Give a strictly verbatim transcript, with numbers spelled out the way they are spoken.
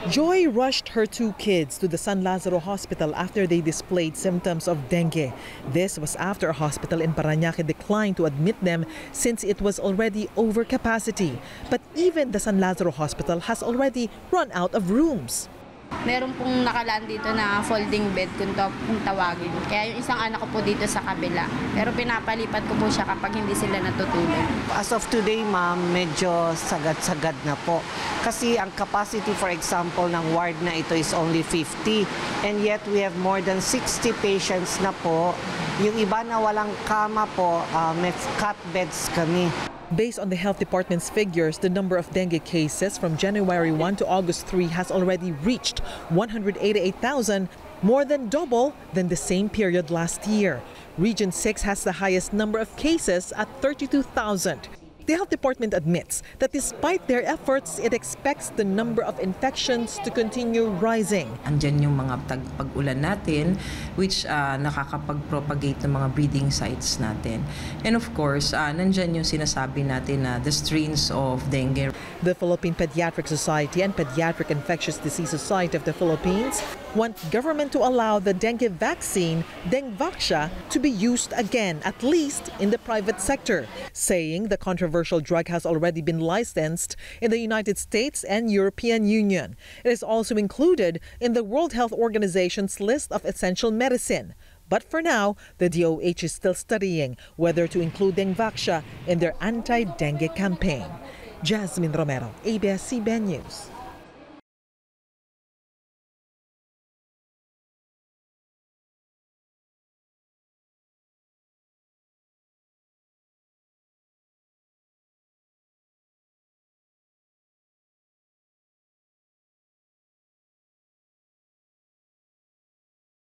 Joy rushed her two kids to the San Lazaro Hospital after they displayed symptoms of dengue. This was after a hospital in Parañaque declined to admit them since it was already over capacity. But even the San Lazaro Hospital has already run out of rooms. Meron pong nakalaan dito na folding bed kung, to, kung tawagin. Kaya yung isang anak ko po dito sa kabila. Pero pinapalipat ko po siya kapag hindi sila natutulog. As of today, ma'am, medyo sagad-sagad na po. Kasi ang capacity, for example, ng ward na ito is only fifty. And yet, we have more than sixty patients na po. Yung iba na walang kama po, uh, may cot beds kami. Based on the Health Department's figures, the number of dengue cases from January first to August third has already reached one hundred eighty-eight thousand, more than double than the same period last year. Region six has the highest number of cases at thirty-two thousand. The Health Department admits that despite their efforts, it expects the number of infections to continue rising. Andyan yung mga pag-ulan natin which uh, nakakapag-propagate ng mga breeding sites natin. And of course, uh, nandyan yung sinasabi natin na the strains of dengue. The Philippine Pediatric Society and Pediatric Infectious Disease Society of the Philippines want government to allow the dengue vaccine, Dengvaxia, to be used again, at least in the private sector, saying the controversial drug has already been licensed in the United States and European Union. It is also included in the World Health Organization's list of essential medicine. But for now, the D O H is still studying whether to include Dengvaxia in their anti-dengue campaign. Jasmine Romero, A B S C B N News.